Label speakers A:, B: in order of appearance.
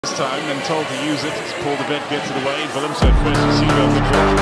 A: This time, then told to use it as Paul de Vet gets it away. Willem so first to see over the ball.